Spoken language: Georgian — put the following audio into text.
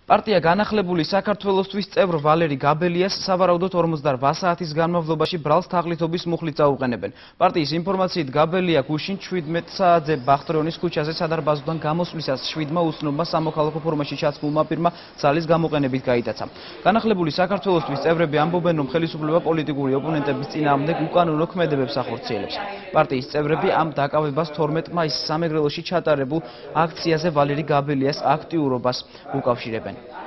პარტია განახლებული საქართველოსთვის წევრ ვალერი გაბელიას სავარაუდოდ 48 საათის განმავლობაში ბრალს თაღლითობის მუხლით წაუყენებენ. პარტიის ინფორმაციით გაბელია გუშინ 17 საათზე ბახტრიონის ქუჩაზე სადარბაზოდან გამოსვლისას 7-მა უცნობმა სამოქალაქო ფორმაში ჩაცმულმა პირმა ძალის გამოყენებით გაიტაცა. განახლებული საქართველოსთვის წევრები ამბობენ, რომ ხელისუფლება პოლიტიკური ოპონენტების წინააღმდეგ უკანონო ქმედებებს ახორციელებს. პარტიის წევრები ამ დაკავებას 12 მაისს სამეგრელოში ჩატარებულ აქციაზე ვალერი გაბელიას აქტიურობას უკავშირებენ.